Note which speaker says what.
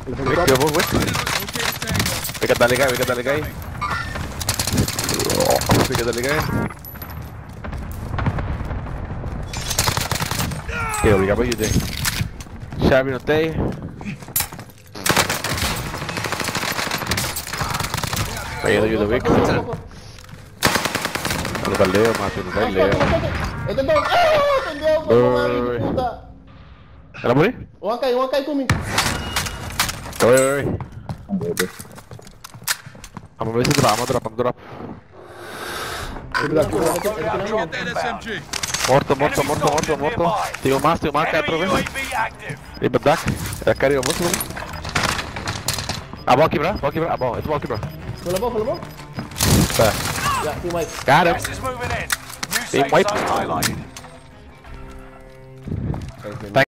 Speaker 1: Wait, go, wait. We got that guy, we got that guy. We got that guy. Okay, obrigado por ayudar. Chave no tem. Aí ajuda o Vic. No valeu, Mato, no valeu.
Speaker 2: Entendeu? Entendeu? Puta.
Speaker 1: Ela morreu?
Speaker 2: Uma cai comigo.
Speaker 1: Oi. Vamos ver se drop, vamos drop. Morto. Tem o Márcio, cai pra ver. Tem bedak. É cari o moço. A bola quebrar, a bola quebrar.
Speaker 2: Foi bom?
Speaker 1: Tá.
Speaker 2: Já, tem mais.
Speaker 1: Cara, tem white.